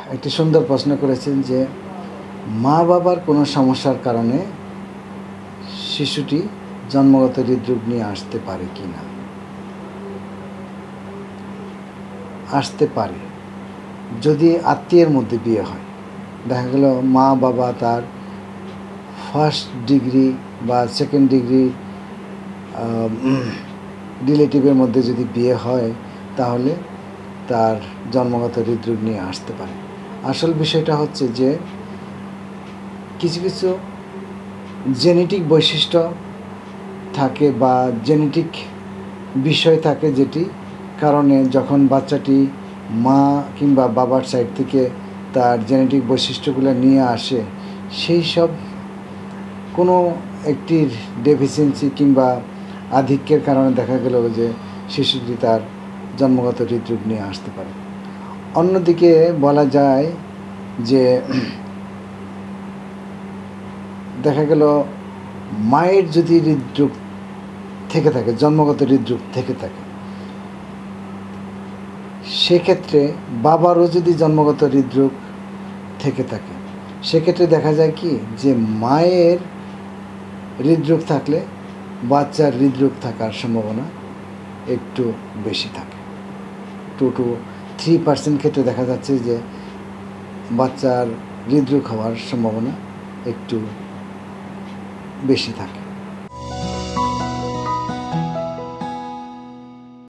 একটি সুন্দর প্রশ্ন করেছেন যে মা বাবার কোনো সমস্যার কারণে শিশুটি জন্মগত হৃদরোগ নিয়ে আসতে পারে কি না। আসতে পারে যদি আত্মীয়ের মধ্যে বিয়ে হয়। দেখা গেল মা বাবা তার ফার্স্ট ডিগ্রি বা সেকেন্ড ডিগ্রি রিলেটিভের মধ্যে যদি বিয়ে হয় তাহলে তার জন্মগত হৃদরোগ নিয়ে আসতে পারে। আসল বিষয়টা হচ্ছে যে কিছু কিছু জেনেটিক বৈশিষ্ট্য থাকে বা জেনেটিক বিষয় থাকে যেটি কারণে যখন বাচ্চাটি মা কিংবা বাবার সাইড থেকে তার জেনেটিক বৈশিষ্ট্যগুলো নিয়ে আসে, সেই সব কোনো একটির ডেফিসিয়েন্সি কিংবা আধিক্যের কারণে দেখা গেল যে শিশুটি তার জন্মগত হৃদরোগ নিয়ে আসতে পারে। অন্যদিকে বলা যায় যে দেখা গেল মায়ের যদি হৃদরোগ থেকে থাকে, জন্মগত হৃদরোগ থেকে থাকে, সেক্ষেত্রে বাবারও যদি জন্মগত হৃদরোগ থেকে থাকে, সেক্ষেত্রে দেখা যায় কি যে মায়ের হৃদরোগ থাকলে বাচ্চার হৃদরোগ থাকার সম্ভাবনা একটু বেশি থাকে। 2 to 3% ক্ষেত্রে দেখা যাচ্ছে যে বাচ্চার হৃদরোগ হওয়ার সম্ভাবনা একটু বেশি থাকে।